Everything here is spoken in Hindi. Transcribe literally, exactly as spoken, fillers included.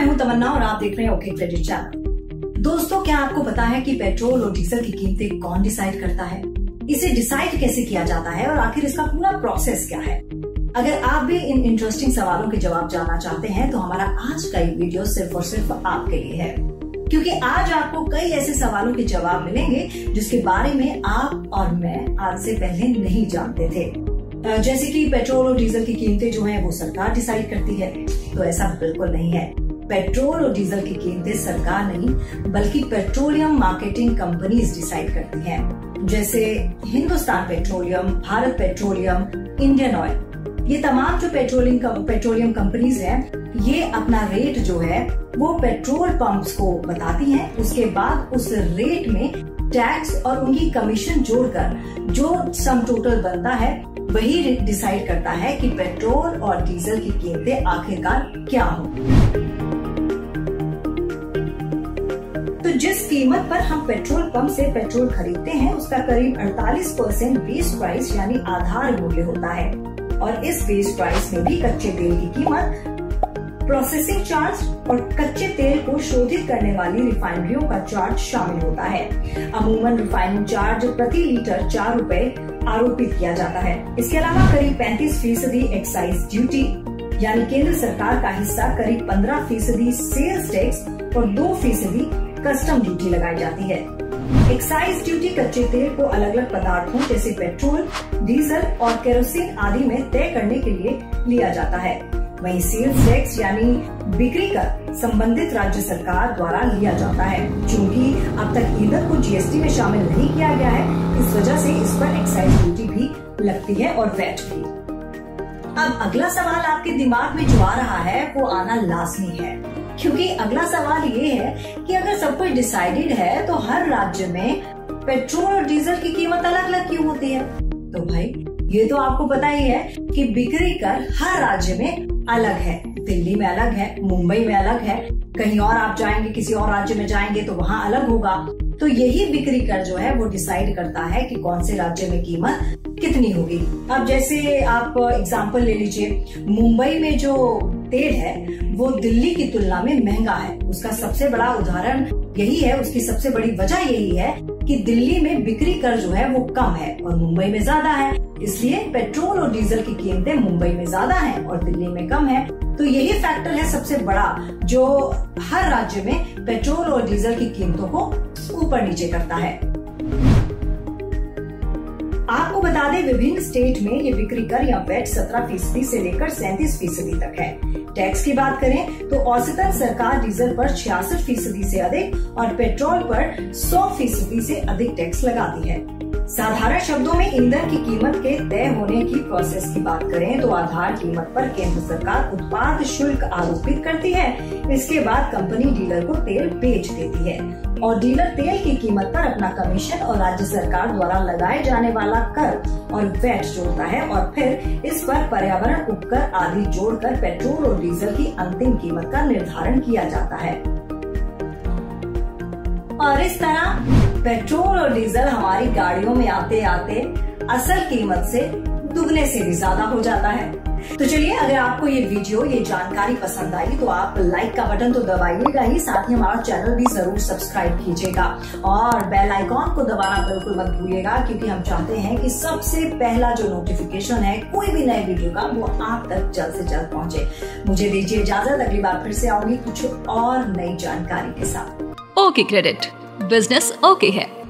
मैं हूं तमन्ना और आप देख रहे हैं ओके क्रेडिट चैनल। दोस्तों, क्या आपको पता है कि पेट्रोल और डीजल की कीमतें कौन डिसाइड करता है? इसे डिसाइड कैसे किया जाता है और आखिर इसका पूरा प्रोसेस क्या है? अगर आप भी इन इंटरेस्टिंग सवालों के जवाब जानना चाहते हैं तो हमारा आज का ये वीडियो सिर्फ और सिर्फ आपके लिए है, क्योंकि आज आपको कई ऐसे सवालों के जवाब मिलेंगे जिसके बारे में आप और मैं आज से पहले नहीं जानते थे। जैसे कि पेट्रोल और डीजल की कीमतें जो हैं वो सरकार डिसाइड करती है, तो ऐसा बिल्कुल नहीं है। पेट्रोल और डीजल की कीमतें सरकार नहीं बल्कि पेट्रोलियम मार्केटिंग कंपनीज डिसाइड करती हैं। जैसे Hindustan Petroleum, Bharat Petroleum, Indian Oil, ये तमाम जो पेट्रोलियम पेट्रोलियम कंपनीज हैं, ये अपना रेट जो है वो पेट्रोल पंप्स को बताती हैं। उसके बाद उस रेट में टैक्स और उनकी कमीशन जोड़कर जो सम टोटल बनता है वही डिसाइड करता है कि पेट्रोल और डीजल की कीमतें आखिरकार क्या हो। तो जिस कीमत पर हम पेट्रोल पंप से पेट्रोल खरीदते हैं उसका करीब अड़तालीस परसेंट बेस प्राइस यानी आधार मूल्य होता है, और इस बेस प्राइस में भी कच्चे तेल की कीमत, प्रोसेसिंग चार्ज और कच्चे तेल को शोधित करने वाली रिफाइनरियों का चार्ज शामिल होता है। अमूमन रिफाइनिंग चार्ज प्रति लीटर चार रुपए आरोपित किया जाता है। इसके अलावा करीब पैंतीस फीसदी एक्साइज ड्यूटी यानी केंद्र सरकार का हिस्सा, करीब पंद्रह फीसदी सेल्स टैक्स और दो फीसदी कस्टम ड्यूटी लगाई जाती है। एक्साइज ड्यूटी कच्चे तेल को अलग अलग पदार्थों जैसे पेट्रोल, डीजल और केरोसिन आदि में तय करने के लिए लिया जाता है। वहीं सेल्स टैक्स यानी बिक्री कर संबंधित राज्य सरकार द्वारा लिया जाता है। चूंकि अब तक ईंधन को जीएसटी में शामिल नहीं किया गया है, इस वजह से इस पर एक्साइज ड्यूटी भी लगती है और वैट भी। अब अगला सवाल आपके दिमाग में जो आ रहा है वो आना लाजमी है, क्योंकि अगला सवाल ये है कि अगर सब कुछ डिसाइडेड है तो हर राज्य में पेट्रोल और डीजल की कीमत अलग अलग क्यों होती है? तो भाई ये तो आपको पता ही है कि बिक्री कर हर राज्य में अलग है। दिल्ली में अलग है, मुंबई में अलग है, कहीं और आप जाएंगे, किसी और राज्य में जाएंगे तो वहाँ अलग होगा। तो यही बिक्री कर जो है वो डिसाइड करता है कि कौन से राज्य में कीमत कितनी होगी। अब जैसे आप एग्जांपल ले लीजिए, मुंबई में जो तेल है वो दिल्ली की तुलना में महंगा है। उसका सबसे बड़ा उदाहरण यही है, उसकी सबसे बड़ी वजह यही है कि दिल्ली में बिक्री कर जो है वो कम है और मुंबई में ज्यादा है। इसलिए पेट्रोल और डीजल की कीमतें मुंबई में ज्यादा हैं और दिल्ली में कम है। तो यही फैक्टर है सबसे बड़ा जो हर राज्य में पेट्रोल और डीजल की कीमतों को ऊपर नीचे करता है। आपको बता दें, विभिन्न स्टेट में ये बिक्री कर या वैट सत्रह फीसदी से लेकर सैंतीस फीसदी तक है। टैक्स की बात करें तो औसतन सरकार डीजल पर छियासठ फीसदी से अधिक और पेट्रोल पर सौ फीसदी से अधिक टैक्स लगाती है। साधारण शब्दों में ईंधन की कीमत के तय होने की प्रोसेस की बात करें तो आधार कीमत पर केंद्र सरकार उत्पाद शुल्क आरोपित करती है। इसके बाद कंपनी डीलर को तेल बेच देती है और डीलर तेल की कीमत पर अपना कमीशन और राज्य सरकार द्वारा लगाए जाने वाला कर और वैट जोड़ता है, और फिर इस पर पर्यावरण उपकर आदि जोड़कर पेट्रोल और डीजल की अंतिम कीमत का निर्धारण किया जाता है। और इस तरह पेट्रोल और डीजल हमारी गाड़ियों में आते आते असल कीमत से दुगने से भी ज्यादा हो जाता है। तो चलिए, अगर आपको ये वीडियो, ये जानकारी पसंद आई तो आप लाइक का बटन तो दबाइएगा ही, साथ ही हमारा चैनल भी जरूर सब्सक्राइब कीजिएगा और बेल आइकॉन को दबाना बिल्कुल मत भूलिएगा, क्योंकि हम चाहते हैं कि सबसे पहला जो नोटिफिकेशन है कोई भी नए वीडियो का वो आप तक जल्द से जल्द पहुंचे। मुझे दीजिए इजाजत, अगली बार फिर से आऊंगी कुछ और नई जानकारी के साथ। ओके क्रेडिट, बिजनेस ओके है।